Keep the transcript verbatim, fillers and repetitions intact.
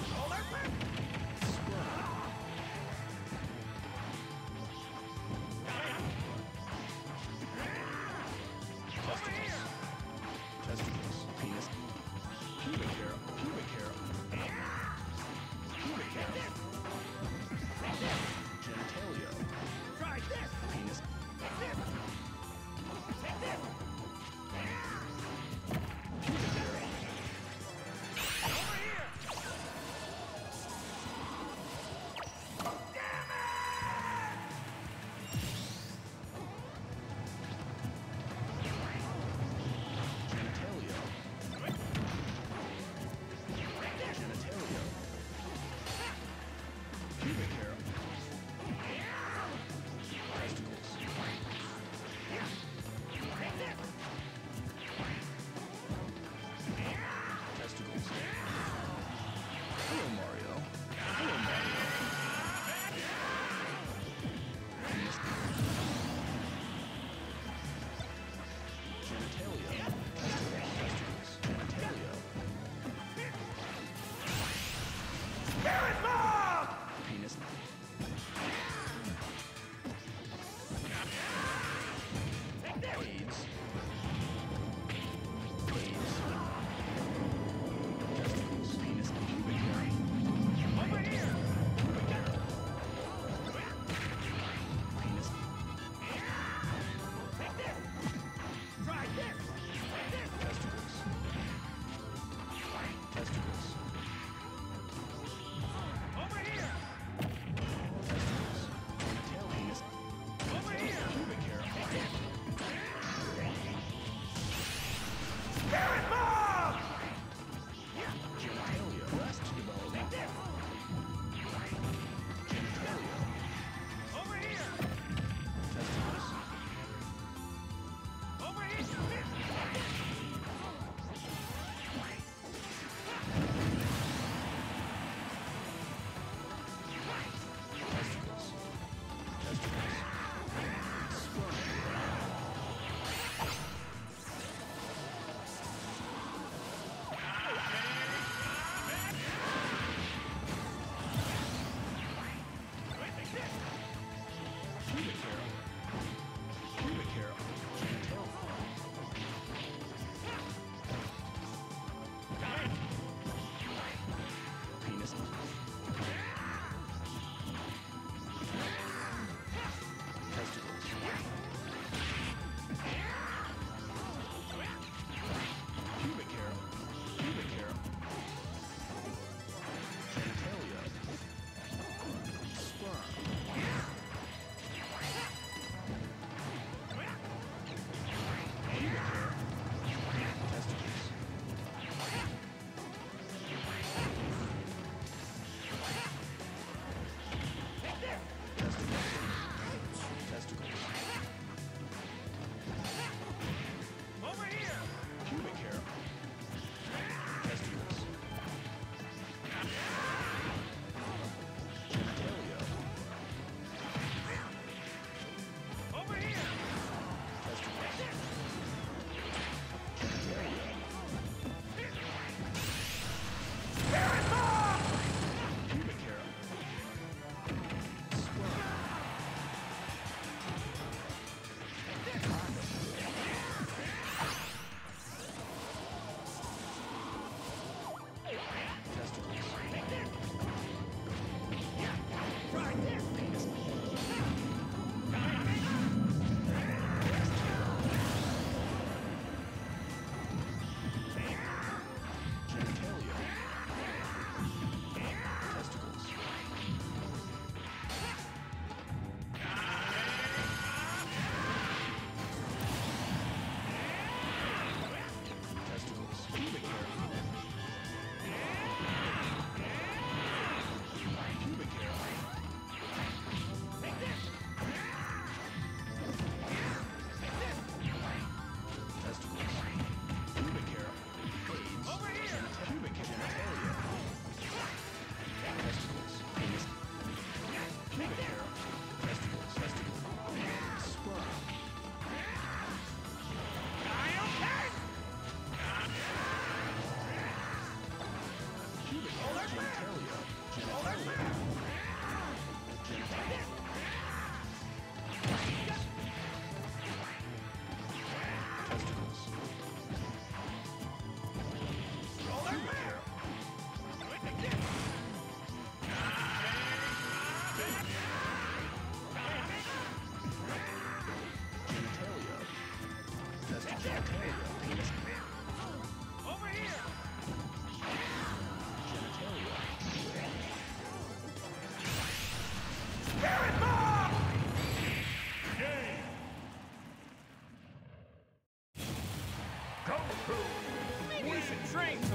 Testicles. Penis. Pubic hair. Pubic hair. Pubic hair. Genitalia. Try this! Penis. Take this! Take this! Pubic hair. Over here! Damn it! Genitalia. Genitalia. Pubic hair. Testicles. Take this! Testicles. Hello, Mario. Hello, Mario. Penis. Genitalia. Testicles. Genitalia. Spirit Bomb! Penis. Take this! AIDS. AIDS. Testicles. Penis. Pubic hair. Over here! Pubic hair. Penis. Take this! Try this! Take this! Testicles. Testicles. Master Genitalia, penis command. Over here! Genitalia. Spirit Bomb! Game! Goku! We need some train